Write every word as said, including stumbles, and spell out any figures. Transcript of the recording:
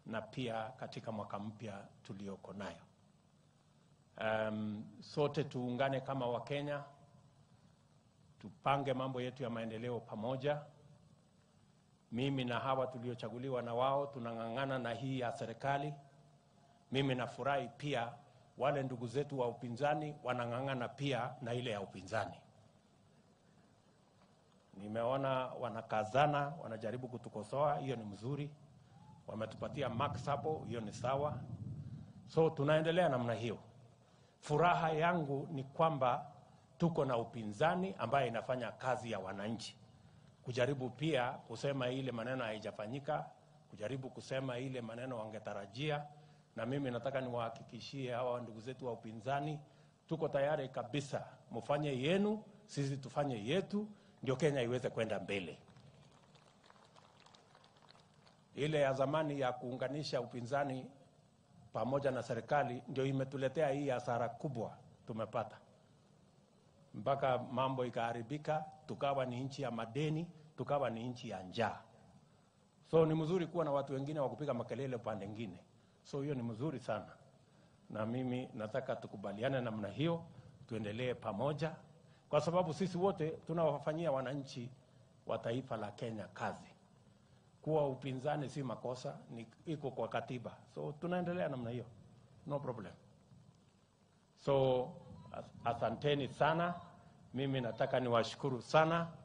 na pia katika mwaka mpya tulioko nayo. Um, sote tuungane kama Wakenya, tupange mambo yetu ya maendeleo pamoja. Mimi na hawa tuliochaguliwa na wao tunang'ang'ana na hii ya serikali. Mimi nafurahi pia wale ndugu zetu wa upinzani wanang'ang'ana pia na ile ya upinzani. Nimeona wanakazana, wanajaribu kutukosoa, hiyo ni mzuri. Wametupatia max hapo, hiyo ni sawa. So tunaendelea namna hiyo. Furaha yangu ni kwamba tuko na upinzani ambaye inafanya kazi ya wananchi. Kujaribu pia kusema ile maneno haijafanyika, kujaribu kusema ile maneno wangetarajia, na mimi nataka niwahakikishie hawa ndugu zetu wa upinzani, tuko tayari kabisa, mfanye yenu, sisi tufanye yetu, ndio Kenya iweze kwenda mbele. Ile ya zamani ya kuunganisha upinzani pamoja na serikali ndio imetuletea hii hasara kubwa tumepata. Mpaka mambo ikaharibika, tukawa ni nchi ya madeni, tukawa ni nchi ya njaa. So ni mzuri kuwa na watu wengine wa kupiga makelele upande mwingine. So hiyo ni mzuri sana. Na mimi nataka tukubaliane namna hiyo, tuendelee pamoja, kwa sababu sisi wote tunawafanyia wananchi wa taifa la Kenya kazi. Kuwa upinzani si makosa, ni iko kwa katiba. So tunaendelea namna hiyo. No problem. So asanteni sana. Mimi nataka niwashukuru sana.